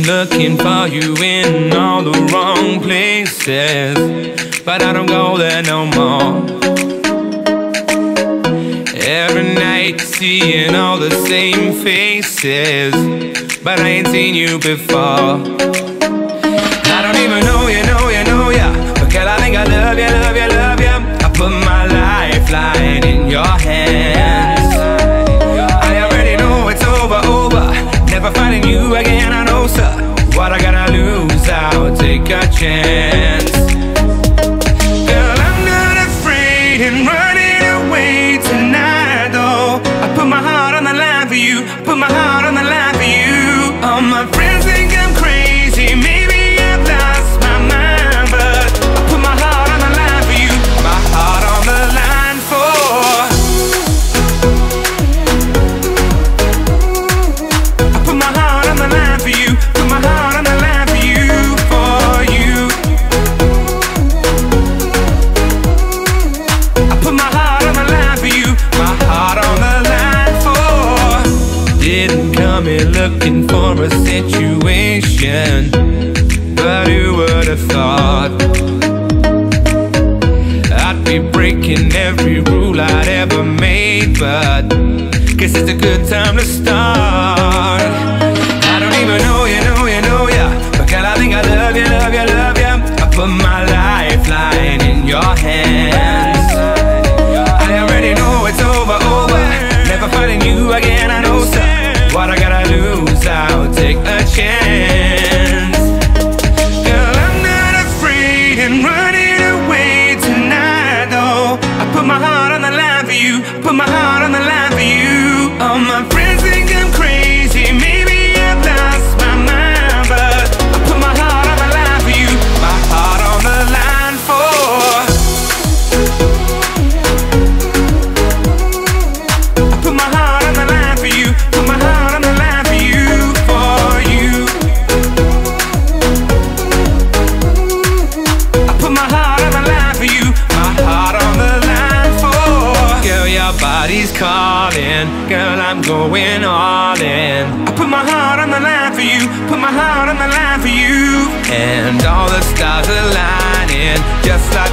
looking for you in all the wrong places, but I don't go there no more. Every night seeing all the same faces, but I ain't seen you before. I don't even know you, but girl, I think I love you, love you, love you. I put my lifeline in your hands. I already know it's over. Never finding you again, I know, sir. What I gotta lose, I'll take a chance. Girl, I'm not afraid and running away tonight, though. I put my heart on the line for you, put my heart on the line for you. All my friends think I'm crazy, maybe I've lost my mind, but I put my heart on the line for you, my heart on the line for. I put my heart on the line for you, put my heart on the line for you, for you. I put my heart on the line for you, my heart on the line for. Didn't come here looking for a situation, but who would have thought I'd be breaking every rule I'd ever made, but guess it's a good time to start. I don't even know you, but girl, I think I love you, love you, love you. I put my lifeline in your hands. I already know it's over. Never finding you again, I know, sir. What I gotta lose, I'll take a chance. Girl, I'm not afraid and running away tonight, though. I put my heart on the line for you, put my heart on the line for you. All my friends think I'm crazy, maybe I've lost my mind, but I put my heart on the line for you, my heart on the line for. I put my heart on the line for you, put my heart on the line for you, for you. I put my heart on the line for you, my heart on the line for. Girl, your body's calling, girl, I'm going all in. I put my heart on the line for you, put my heart on the line for you. And all the stars aligning, just like